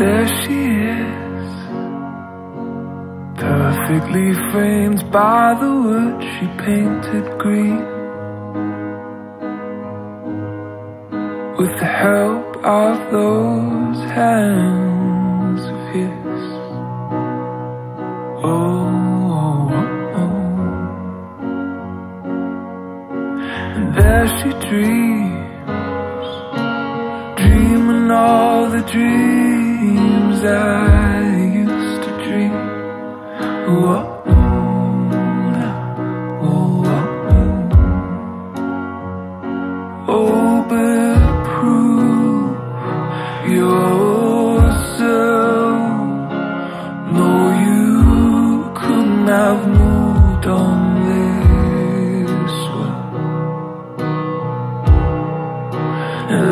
There she is, perfectly framed by the wood she painted green. With the help of those hands of his. Oh, oh, oh. And there she dreams, dreaming all the dreams I used to dream. Oh, yourself. No, you couldn't have moved on this way. And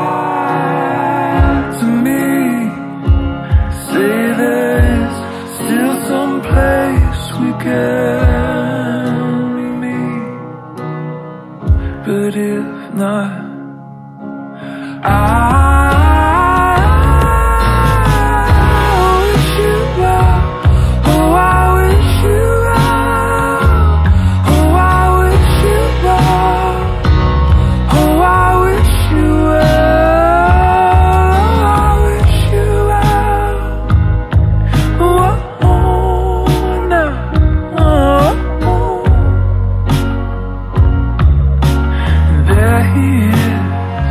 lie to me, say there's still some place we can meet. But if not, I wish you well. Oh, I wish you well. Oh, I wish you well. Oh, I wish you well. I wish you well. Oh, no. There he is,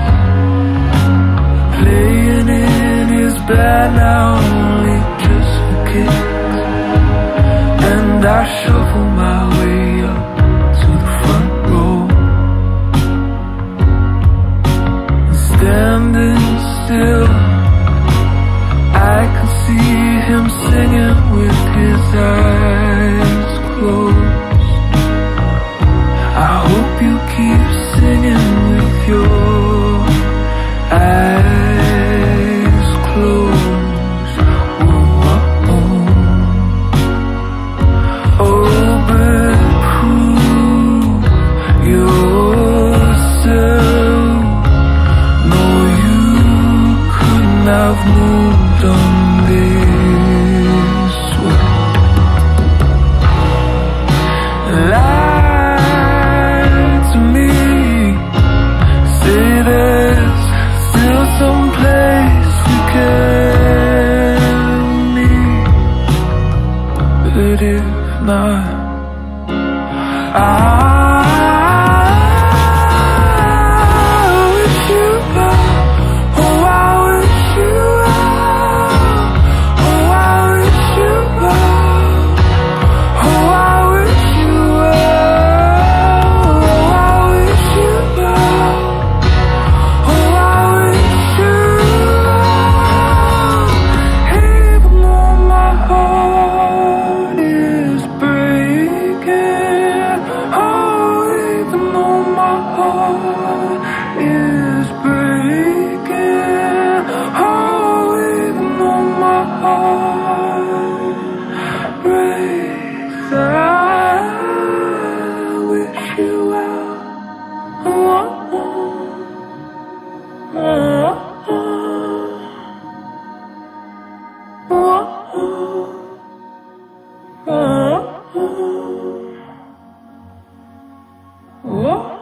playing in his bed now, only just for kicks. And I shuffle my way up to the front row, standing still, I can see him singing with his eyes closed. I hope you keep singing with your eyes closed. Oh, oh, oh, but prove yourself. No, you couldn't have moved on this way. Lie to me, say there's still some place we can meet. But if not, I wish you well. Oh, I wish you well. Oh, I wish you well. Oh, I wish you well. Oh, I wish you well. Oh, I wish you well. Even though my heart is breaking. Oh, even though my heart is breaking. Oh, even though my heart breaks, I wish you well. Oh, oh, oh, oh, oh, oh, oh.